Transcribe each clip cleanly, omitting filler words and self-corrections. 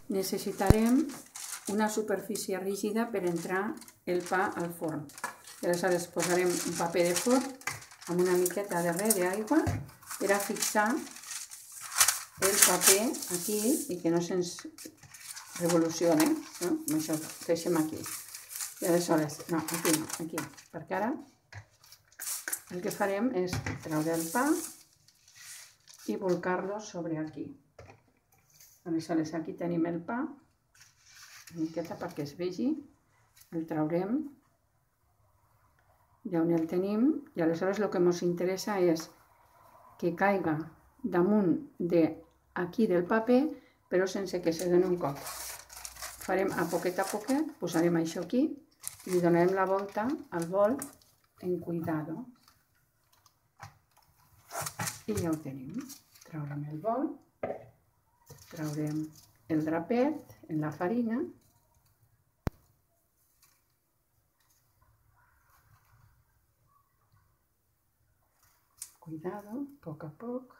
necessitarem una superfície rígida per entrar el pa al forn. I aleshores posarem un paper de forn amb una miqueta de res d'aigua per a fixar el paper aquí i que no se'ns revolucioni, no? Amb això ho deixem aquí. I aleshores, no, aquí no, aquí, perquè ara el que farem és treure el pa i volcar-lo sobre aquí. Aleshores aquí tenim el pa, una miqueta perquè es vegi, el traurem, ja on el tenim, i aleshores el que ens interessa és que caiga damunt d'aquí del paper, però sense que se doni un cop. Farem a poquet, posarem això aquí i li donarem la volta al bol en cuidado. I ja ho tenim. Traurem el bol, traurem el drapet en la farina, cuidado, poc a poc.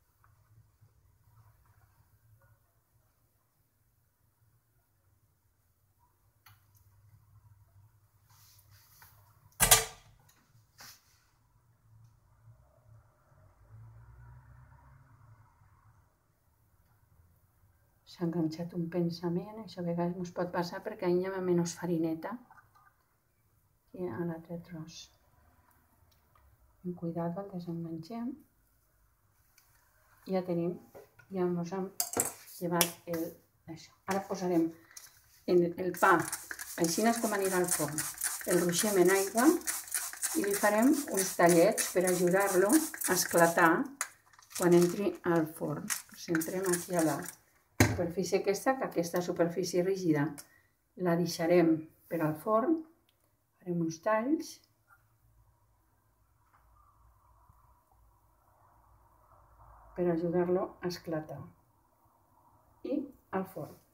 S'ha enganxat un pensament, això a vegades ens pot passar perquè hi ha menys farineta que a l'altre tros. Amb cuidado el desenganxem. Ja tenim, ja ens hem llevat això. Ara posarem el pa, així com anirà al forn. El ruixem en aigua i li farem uns tallets per ajudar-lo a esclatar quan entri al forn. Centrem aquí a la superfície aquesta, que aquesta superfície rígida la deixarem per al forn. Farem uns talls. Per ajudar-lo a esclatar. I al forn.